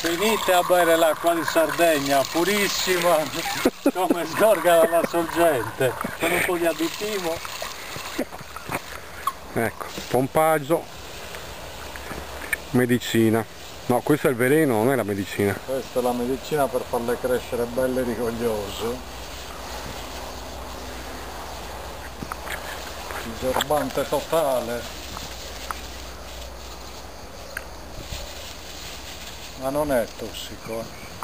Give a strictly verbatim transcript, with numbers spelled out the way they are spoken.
Finite a bere l'acqua di Sardegna, purissima, come sgorga dalla sorgente, con un po' di additivo. Ecco, pompaggio, medicina. No, questo è il veleno, non è la medicina. Questa è la medicina per farle crescere belle e rigogliose. Disorbante totale. Ma non è tossico, eh.